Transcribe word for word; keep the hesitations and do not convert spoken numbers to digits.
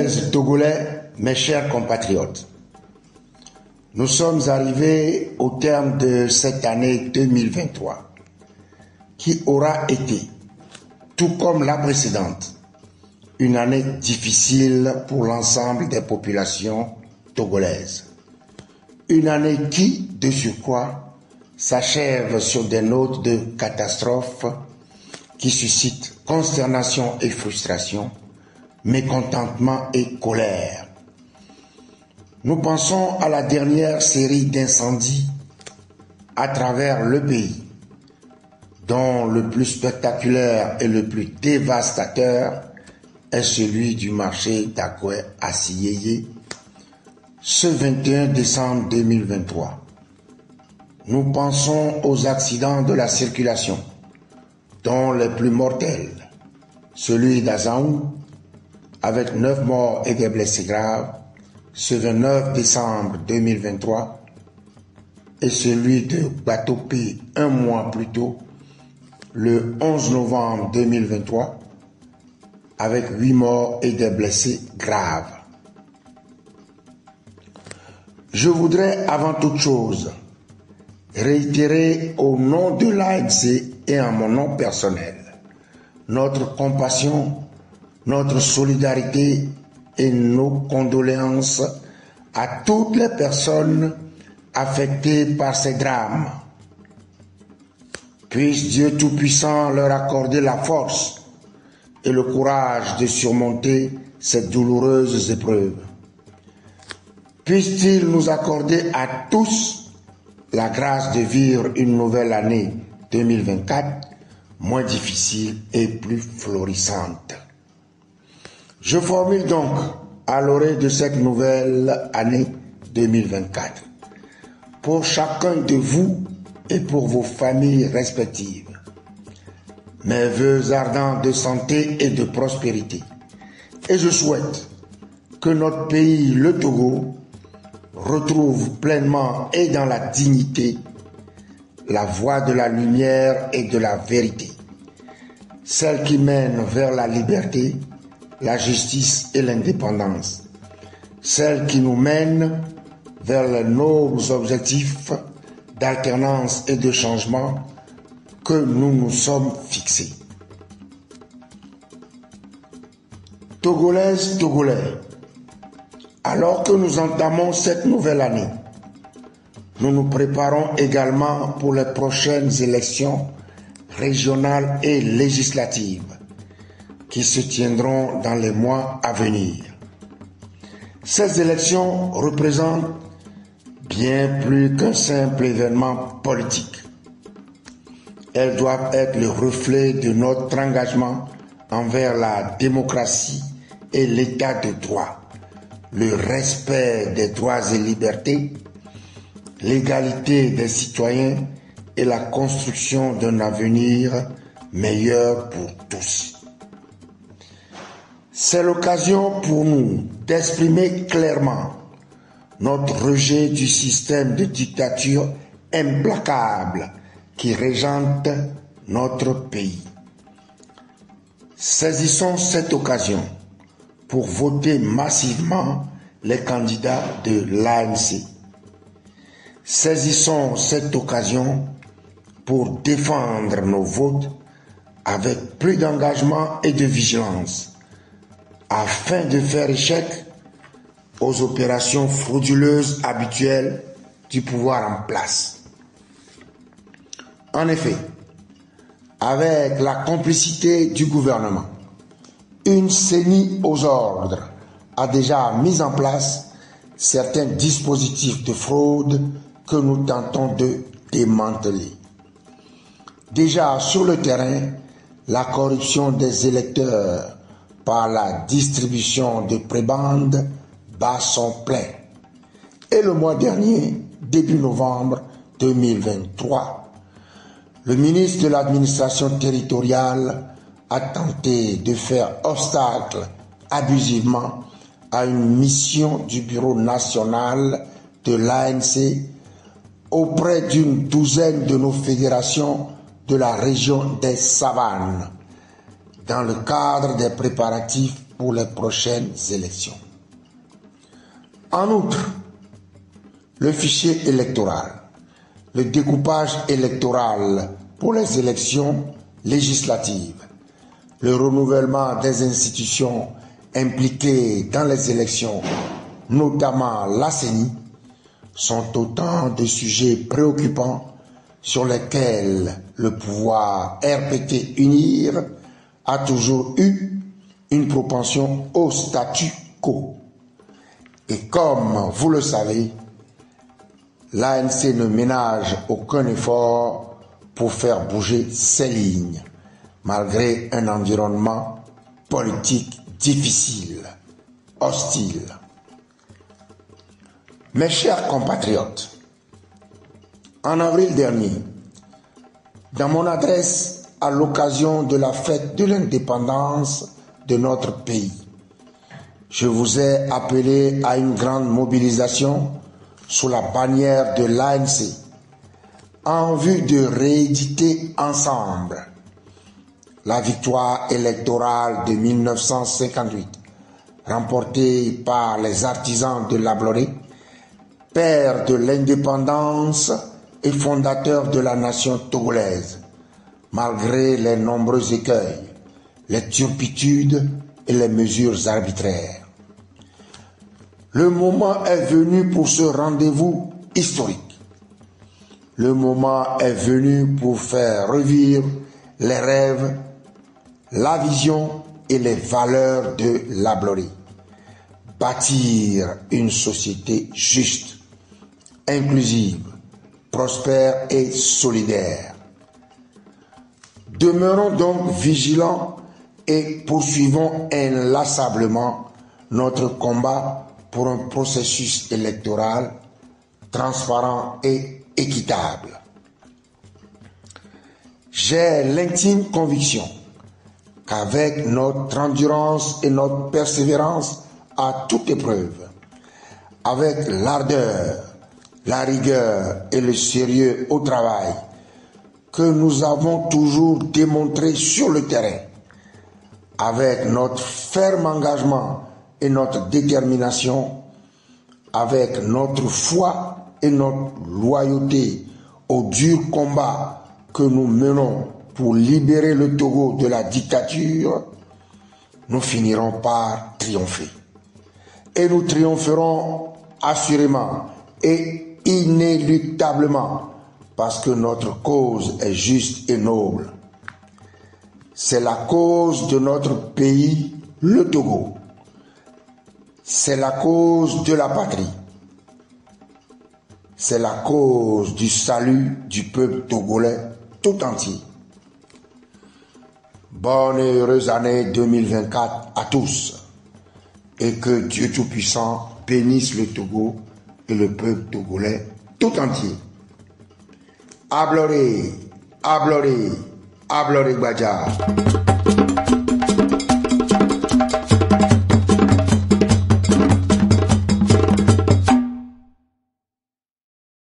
Togolaises, Togolais, mes chers compatriotes, nous sommes arrivés au terme de cette année deux mille vingt-trois, qui aura été, tout comme la précédente, une année difficile pour l'ensemble des populations togolaises. Une année qui, de surcroît, s'achève sur des notes de catastrophe qui suscitent consternation et frustration, mécontentement et colère. Nous pensons à la dernière série d'incendies à travers le pays, dont le plus spectaculaire et le plus dévastateur est celui du marché d'Akoué à Siyeye, ce vingt et un décembre deux mille vingt-trois. Nous pensons aux accidents de la circulation, dont les plus mortels, celui d'Azaou, avec neuf morts et des blessés graves, ce vingt-neuf décembre deux mille vingt-trois, et celui de Batopé un mois plus tôt, le onze novembre deux mille vingt-trois, avec huit morts et des blessés graves. Je voudrais avant toute chose réitérer au nom de l'A N C et en mon nom personnel notre compassion, notre solidarité et nos condoléances à toutes les personnes affectées par ces drames. Puisse Dieu Tout-Puissant leur accorder la force et le courage de surmonter ces douloureuses épreuves. Puisse-t-il nous accorder à tous la grâce de vivre une nouvelle année deux mille vingt-quatre moins difficile et plus florissante. Je formule donc, à l'orée de cette nouvelle année deux mille vingt-quatre, pour chacun de vous et pour vos familles respectives, mes vœux ardents de santé et de prospérité. Et je souhaite que notre pays, le Togo, retrouve pleinement et dans la dignité la voie de la lumière et de la vérité, celle qui mène vers la liberté, la justice et l'indépendance, celle qui nous mène vers les nobles objectifs d'alternance et de changement que nous nous sommes fixés. Togolaises, Togolais, alors que nous entamons cette nouvelle année, nous nous préparons également pour les prochaines élections régionales et législatives qui se tiendront dans les mois à venir. Ces élections représentent bien plus qu'un simple événement politique. Elles doivent être le reflet de notre engagement envers la démocratie et l'état de droit, le respect des droits et libertés, l'égalité des citoyens et la construction d'un avenir meilleur pour tous. C'est l'occasion pour nous d'exprimer clairement notre rejet du système de dictature implacable qui régente notre pays. Saisissons cette occasion pour voter massivement les candidats de l'A N C. Saisissons cette occasion pour défendre nos votes avec plus d'engagement et de vigilance, afin de faire échec aux opérations frauduleuses habituelles du pouvoir en place. En effet, avec la complicité du gouvernement, une C E N I aux ordres a déjà mis en place certains dispositifs de fraude que nous tentons de démanteler. Déjà sur le terrain, la corruption des électeurs par la distribution de prébendes bat son plein. Et le mois dernier, début novembre deux mille vingt-trois, le ministre de l'administration territoriale a tenté de faire obstacle abusivement à une mission du Bureau national de l'A N C auprès d'une douzaine de nos fédérations de la région des Savanes, dans le cadre des préparatifs pour les prochaines élections. En outre, le fichier électoral, le découpage électoral pour les élections législatives, le renouvellement des institutions impliquées dans les élections, notamment la C E N I, sont autant de sujets préoccupants sur lesquels le pouvoir R P T UNIR a toujours eu une propension au statu quo. Et comme vous le savez, l'A N C ne ménage aucun effort pour faire bouger ses lignes, malgré un environnement politique difficile, hostile. Mes chers compatriotes, en avril dernier, dans mon adresse à l'occasion de la fête de l'indépendance de notre pays, je vous ai appelé à une grande mobilisation sous la bannière de l'A N C en vue de rééditer ensemble la victoire électorale de mille neuf cent cinquante-huit, remportée par les artisans de Labloré, père de l'indépendance et fondateur de la nation togolaise, malgré les nombreux écueils, les turpitudes et les mesures arbitraires. Le moment est venu pour ce rendez-vous historique. Le moment est venu pour faire revivre les rêves, la vision et les valeurs de Labloré. Bâtir une société juste, inclusive, prospère et solidaire. Demeurons donc vigilants et poursuivons inlassablement notre combat pour un processus électoral transparent et équitable. J'ai l'intime conviction qu'avec notre endurance et notre persévérance à toute épreuve, avec l'ardeur, la rigueur et le sérieux au travail que nous avons toujours démontré sur le terrain, avec notre ferme engagement et notre détermination, avec notre foi et notre loyauté au dur combat que nous menons pour libérer le Togo de la dictature, nous finirons par triompher. Et nous triompherons assurément et inéluctablement parce que notre cause est juste et noble. C'est la cause de notre pays, le Togo. C'est la cause de la patrie. C'est la cause du salut du peuple togolais tout entier. Bonne et heureuse année deux mille vingt-quatre à tous et que Dieu Tout-Puissant bénisse le Togo et le peuple togolais tout entier. Abloré, Abloré, Abloré Gbadja.